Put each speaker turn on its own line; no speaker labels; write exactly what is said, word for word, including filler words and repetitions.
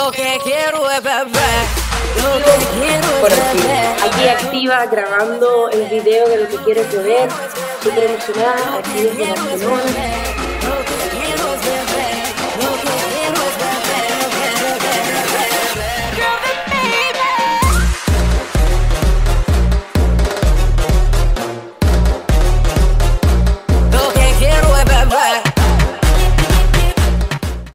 Lo que quiero es beber. Lo que quiero
Por
es
aquí,
beber.
aquí activa grabando el video de Lo que quieres beber, súper emocionada, aquí desde Barcelona.